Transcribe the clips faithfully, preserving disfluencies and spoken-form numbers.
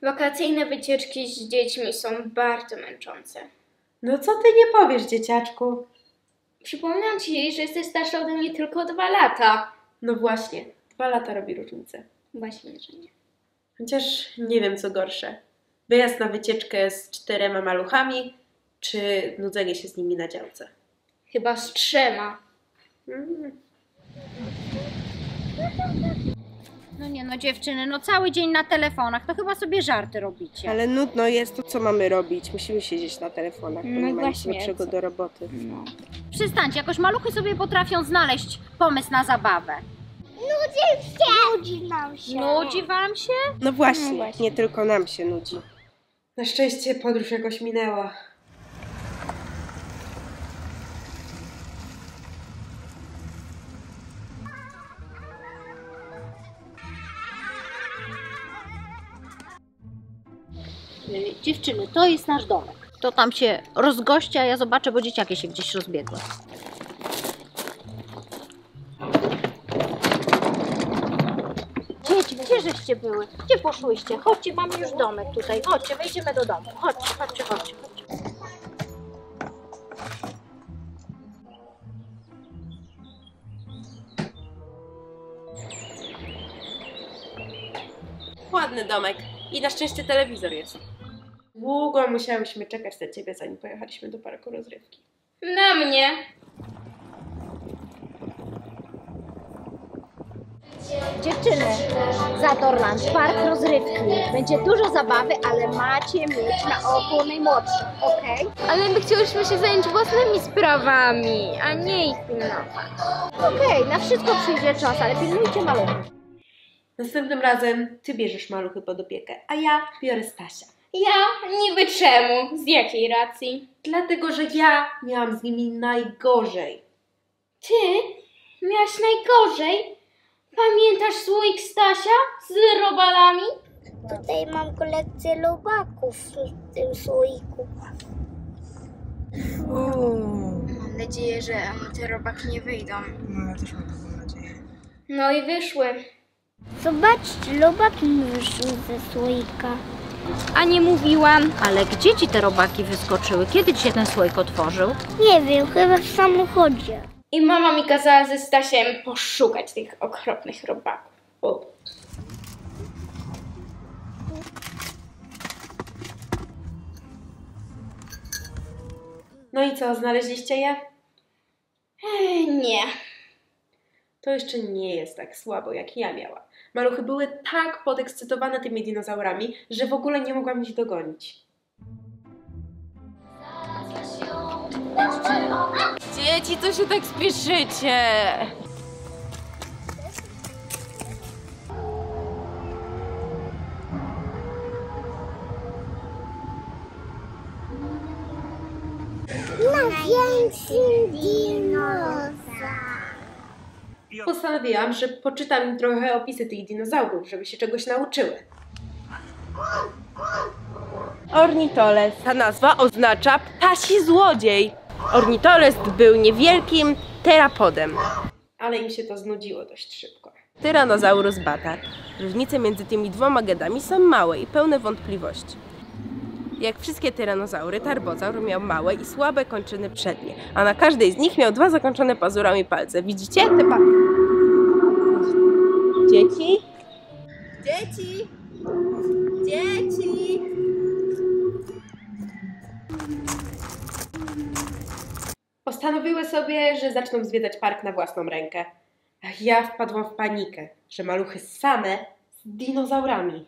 Wakacyjne wycieczki z dziećmi są bardzo męczące. No co ty nie powiesz, dzieciaczku? Przypominam ci, że jesteś starsza ode mnie tylko dwa lata. No właśnie, dwa lata robi różnicę. Właśnie, że nie. Chociaż nie wiem co gorsze. Wyjazd na wycieczkę z czterema maluchami, czy nudzenie się z nimi na działce? Chyba z trzema. Mm. No nie no dziewczyny, no cały dzień na telefonach, to chyba sobie żarty robicie. Ale nudno jest, to co mamy robić? Musimy siedzieć na telefonach, bo No nie ma nic właśnie, lepszego co? do roboty. No. Przestańcie, jakoś maluchy sobie potrafią znaleźć pomysł na zabawę. Nudzi się! Nudzi nam się. Nudzi wam się? No właśnie, No właśnie. nie tylko nam się nudzi. Na szczęście podróż jakoś minęła. Yy, dziewczyny, to jest nasz domek. To tam się rozgości, a ja zobaczę, bo dzieciaki się gdzieś rozbiegły. Dzieci, gdzie żeście były? Gdzie poszłyście? Chodźcie, mamy już domek tutaj. Chodźcie, wejdziemy do domu. Chodźcie, chodźcie, chodźcie. chodźcie. Ładny domek. I na szczęście telewizor jest. Długo musiałyśmy czekać na ciebie, zanim pojechaliśmy do parku rozrywki. Na mnie. Dziewczyny, Zatorland, park rozrywki. Będzie dużo zabawy, ale macie mieć na oku najmłodszych, okej? Ale my chciałyśmy się zająć własnymi sprawami, a nie ich pilnować. Okej, na wszystko przyjdzie czas, ale pilnujcie maluchów. Następnym razem ty bierzesz maluchy pod opiekę, a ja biorę Stasia. Ja? Niby czemu? Z jakiej racji? Dlatego, że ja miałam z nimi najgorzej. Ty? Miałaś najgorzej? Pamiętasz słoik Stasia z robalami? Tutaj mam kolekcję robaków w tym słoiku. Mam nadzieję, że te robaki nie wyjdą. No ja też mam taką nadzieję. No i wyszły. Zobaczcie, robaki mi wyszły ze słoika. A nie mówiłam. Ale gdzie ci te robaki wyskoczyły? Kiedy ci się ten słoik otworzył? Nie wiem, chyba w samochodzie. I mama mi kazała ze Stasiem poszukać tych okropnych robaków. O. No i co, znaleźliście je? Ej, nie. To jeszcze nie jest tak słabo, jak ja miałam. Maluchy były tak podekscytowane tymi dinozaurami, że w ogóle nie mogłam ich dogonić. Dzieci, co się tak spieszycie? Największy dinozaur. Postanowiłam, że poczytam im trochę opisy tych dinozaurów, żeby się czegoś nauczyły. Ornitoles. Ta nazwa oznacza ptasi złodziej. Ornitolest był niewielkim terapodem. Ale im się to znudziło dość szybko. Tyrannosaurus batar. Różnice między tymi dwoma gadami są małe i pełne wątpliwości. Jak wszystkie tyrannosaury, tarbozaur miał małe i słabe kończyny przednie, a na każdej z nich miał dwa zakończone pazurami palce. Widzicie? Te pa... Dzieci? Dzieci! Dzieci! Postanowiły sobie, że zaczną zwiedzać park na własną rękę. A ja wpadłam w panikę, że maluchy same z dinozaurami.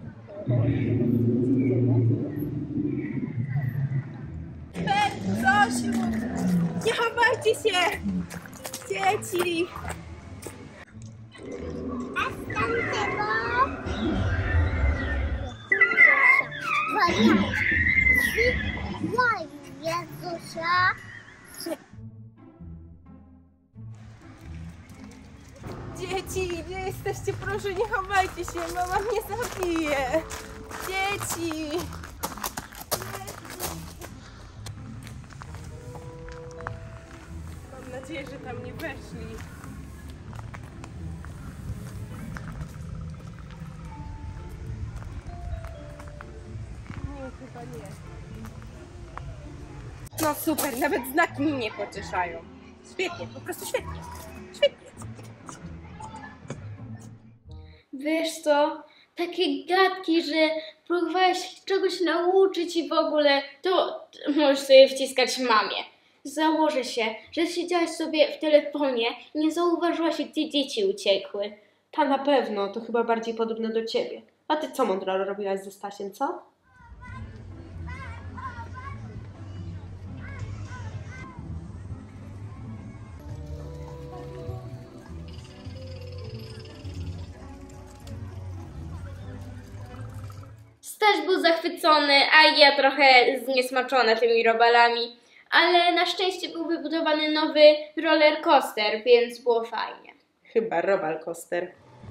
Zosiu! Nie chowajcie się! Dzieci! Dzieci, gdzie jesteście? Proszę, nie chowajcie się, mama mnie zabije! Dzieci! Mam nadzieję, że tam nie weszli. chyba nie. No super, nawet znaki mi nie pocieszają. Świetnie, po prostu świetnie. Świetnie. Wiesz co, takie gadki, że próbowałeś czegoś nauczyć i w ogóle, to możesz sobie wciskać mamie. Założę się, że siedziałaś sobie w telefonie i nie zauważyłaś, gdzie dzieci uciekły. Ta na pewno, to chyba bardziej podobne do ciebie. A ty co mądra robiłaś ze Stasiem, co? Staś był zachwycony, a ja trochę zniesmaczona tymi robalami, ale na szczęście był wybudowany nowy roller coaster, więc było fajnie. Chyba robal coaster.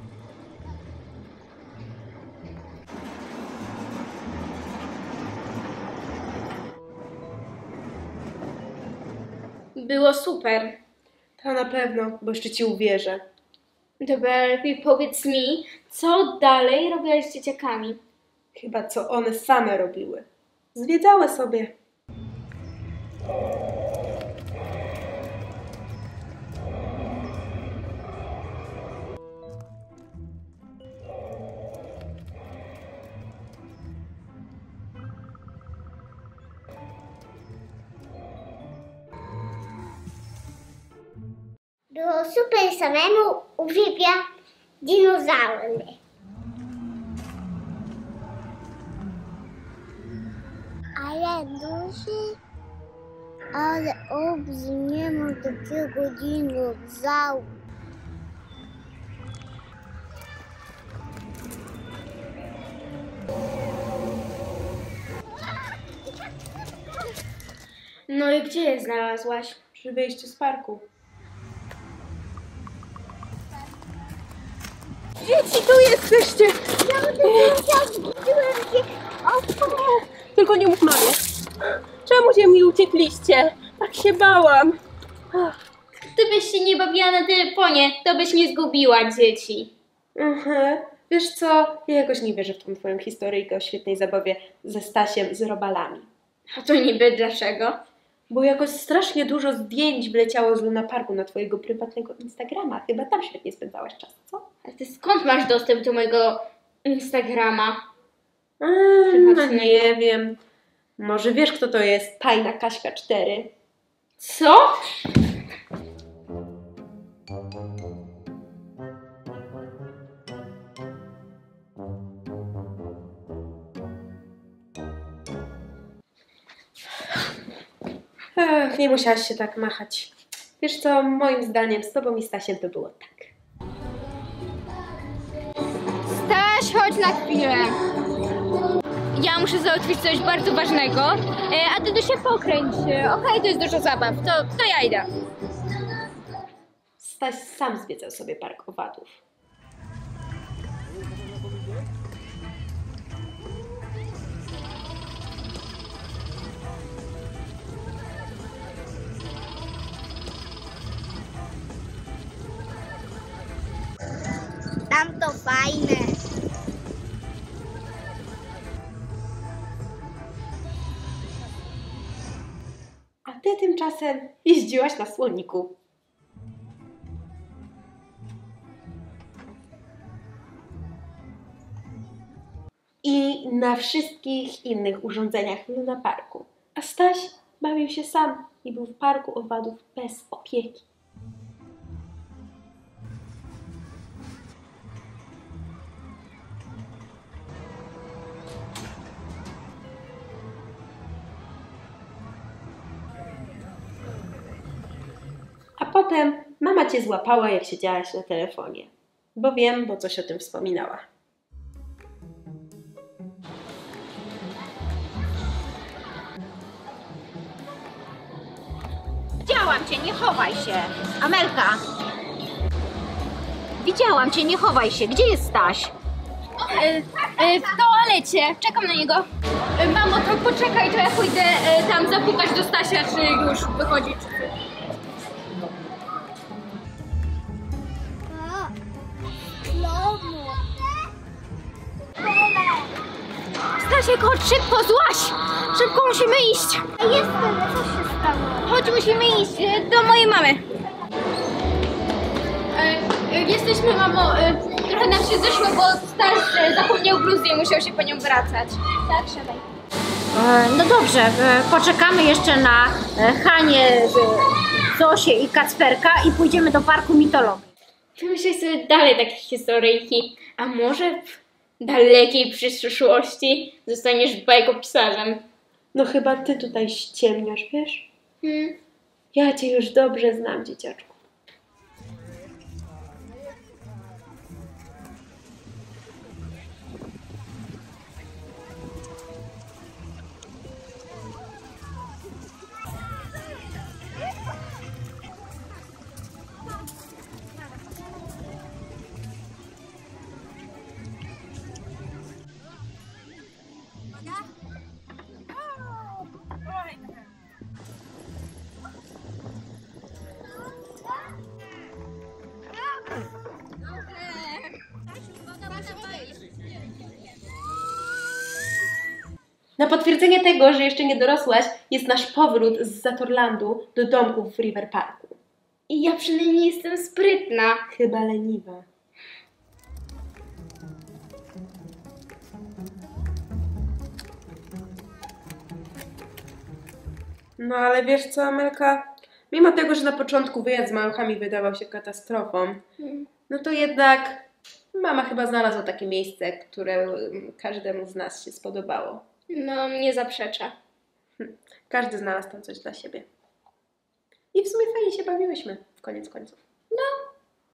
Było super. Ta na pewno, bo jeszcze ci uwierzę. Dobra, lepiej powiedz mi, co dalej robiłaś z dzieciakami? Chyba co one same robiły. Zwiedzały sobie. Było super samemu, uwielbiam dinozaury. Ale duży, ale olbrzymiemu takiego dinozaura. No i gdzie je znalazłaś? Przy wyjściu z parku. Dzieci, tu jesteście! Tylko nie mów mamie. Czemu się mi uciekliście? Tak się bałam. Gdybyś się nie bawiła na telefonie, to byś nie zgubiła dzieci. Mhm. Wiesz co, ja jakoś nie wierzę w tą twoją historyjkę o świetnej zabawie ze Stasiem z robalami. A to niby dlaczego? Bo jakoś strasznie dużo zdjęć wleciało z Luna Parku na twojego prywatnego Instagrama. Chyba tam świetnie spędzałaś czas, co? A ty skąd masz dostęp do mojego Instagrama? Mm, no nie wiem. Może wiesz, kto to jest Tajna Kaśka cztery? Co? Ach, nie musiałaś się tak machać. Wiesz co, moim zdaniem z tobą i Stasiem to było tak. Staś, chodź na chwilę. Ja muszę załatwić coś bardzo ważnego, a ty tu się pokręć. Okej, okay, to jest dużo zabaw, to, to ja idę. Staś sam zwiedzał sobie park owadów. Tam to fajne. A ty tymczasem jeździłaś na słoniku. I na wszystkich innych urządzeniach w Luna Parku. A Staś bawił się sam i był w parku owadów bez opieki. A potem mama cię złapała, jak siedziałaś na telefonie. Bo wiem, bo coś o tym wspominała. Widziałam cię, nie chowaj się. Amelka. Widziałam cię, nie chowaj się. Gdzie jest Staś? E, e, w toalecie, czekam na niego. E, mamo, to poczekaj, to ja pójdę e, tam zapukać do Stasia, czy już wychodzi. Staś, Amelcia, chodź szybko, złaź! Szybko musimy iść. Jestem, co się stało? Chodź, musimy iść e, do mojej mamy. E, e, jesteśmy, mamo. E, trochę nam się zeszło, bo Stars e, zapomniał bluzę i musiał się po nią wracać. Tak, siadaj. E, no dobrze, e, poczekamy jeszcze na e, Hanię, e, Zosię i Kacperka i pójdziemy do parku mitologii. Wymyślaj sobie dalej takie historyjki. A może w dalekiej przyszłości zostaniesz bajkopisarzem? No chyba ty tutaj ściemniasz, wiesz? Hmm. Ja cię już dobrze znam, dzieciaczku. Na potwierdzenie tego, że jeszcze nie dorosłaś, jest nasz powrót z Zatorlandu do domku w River Parku. I ja przynajmniej jestem sprytna. Chyba leniwa. No ale wiesz co, Amelka? Mimo tego, że na początku wyjazd z maluchami wydawał się katastrofą, no to jednak mama chyba znalazła takie miejsce, które każdemu z nas się spodobało. No, nie zaprzeczę. Każdy znalazł tam coś dla siebie. I w sumie fajnie się bawiłyśmy, w koniec końców.